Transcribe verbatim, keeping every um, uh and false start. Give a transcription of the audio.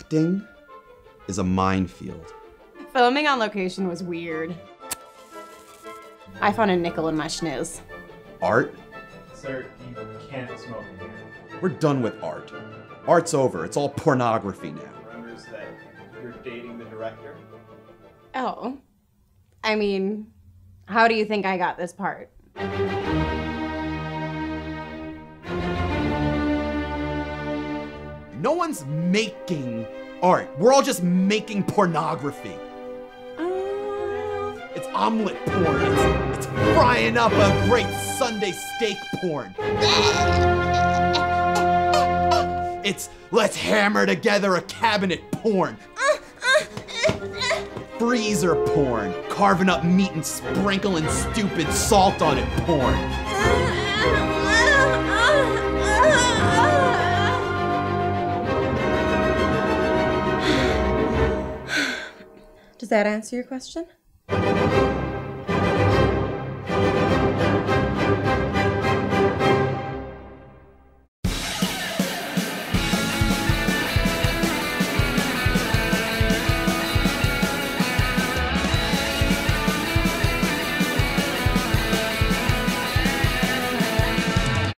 Acting is a minefield. Filming on location was weird. I found a nickel in my schniz. Art? Sir, you can't smoke in here. We're done with art. Art's over. It's all pornography now. Remembers that you're dating the director? Oh. I mean, how do you think I got this part? No one's making art. We're all just making pornography. Uh... It's omelet porn. It's, it's frying up a great Sunday steak porn. It's let's hammer together a cabinet porn. Freezer porn. Carving up meat and sprinkling stupid salt on it porn. Does that answer your question?